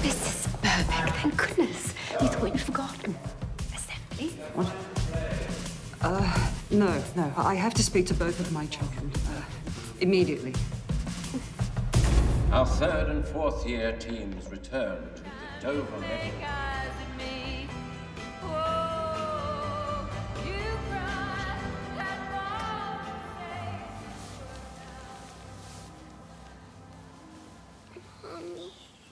Mrs. Birkbeck, thank goodness. We thought you'd forgotten. Assembly? What? No. I have to speak to both of my children. Immediately. Our third and fourth year teams return to the Dover Medical. Mommy.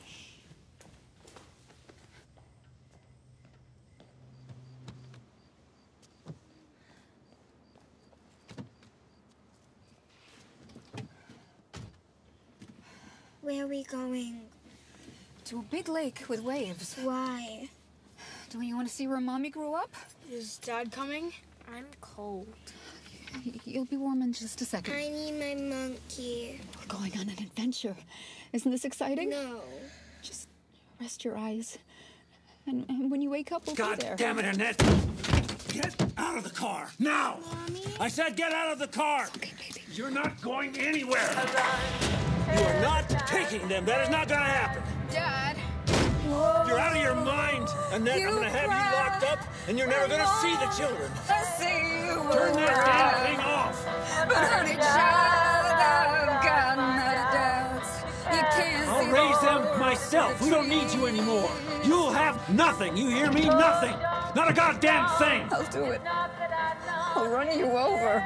Where are we going? To a big lake with waves. Why? Don't you want to see where Mommy grew up? Is Dad coming? I'm cold. You'll be warm in just a second. I need my monkey. We're going on an adventure. Isn't this exciting? No. Just rest your eyes. And when you wake up, we'll God be there. damn it, Annette! Get out of the car, now! Mommy? I said get out of the car! Okay, baby. You're not going anywhere! You are not taking them. That is not gonna happen. Dad! You're out of your mind, Annette. I'm gonna have you locked up, and you're never gonna see the children. I see you Turn that damn thing off! But honey, child, I've got no doubts. You can't I'll see raise the them myself. We don't need you anymore. You'll have nothing. You hear me? Nothing. Not a goddamn thing. I'll do it. I'll run you over.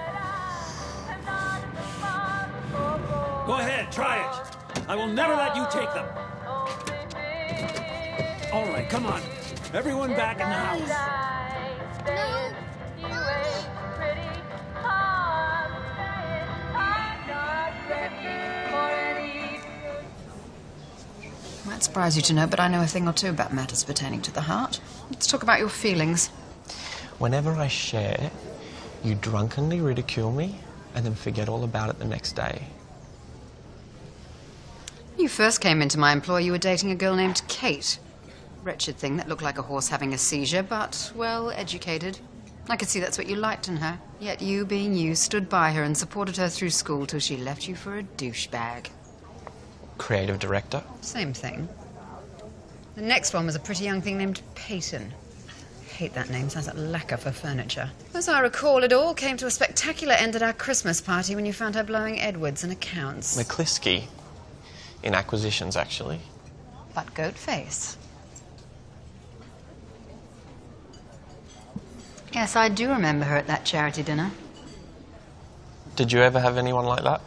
Go ahead, try it. I will never let you take them. All right, come on. Everyone back in the house. No. Might surprise you to know, but I know a thing or two about matters pertaining to the heart. Let's talk about your feelings. Whenever I share, you drunkenly ridicule me and then forget all about it the next day. When you first came into my employ, you were dating a girl named Kate. Wretched thing that looked like a horse having a seizure, but well educated. I could see that's what you liked in her. Yet you, being you, stood by her and supported her through school till she left you for a douchebag. Creative director? Same thing. The next one was a pretty young thing named Peyton. Hate that name, sounds like lacquer for furniture. As I recall, it all came to a spectacular end at our Christmas party when you found her blowing Edwards in accounts. McCliskey. In acquisitions, actually. But Goatface. Yes, I do remember her at that charity dinner. Did you ever have anyone like that?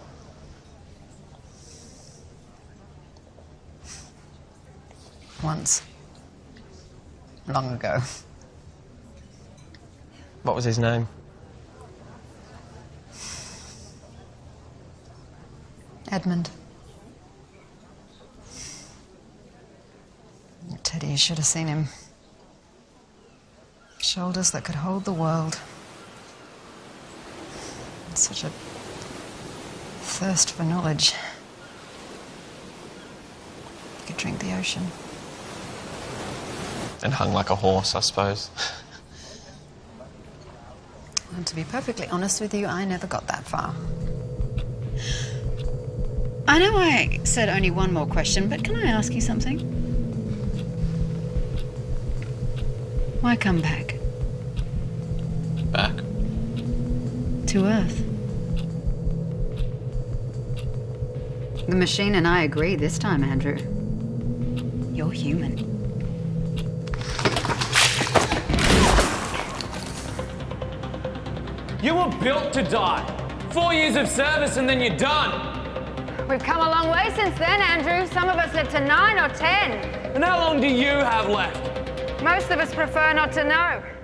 Once. Long ago. What was his name? Edmund. Teddy, you should have seen him. Shoulders that could hold the world. And such a thirst for knowledge. He could drink the ocean. And hung like a horse, I suppose. And to be perfectly honest with you, I never got that far. I know I said only one more question, but can I ask you something? Why come back? Back? To Earth. The machine and I agree this time, Andrew. You're human. You were built to die. 4 years of service and then you're done. We've come a long way since then, Andrew. Some of us live to 9 or 10. And how long do you have left? Most of us prefer not to know.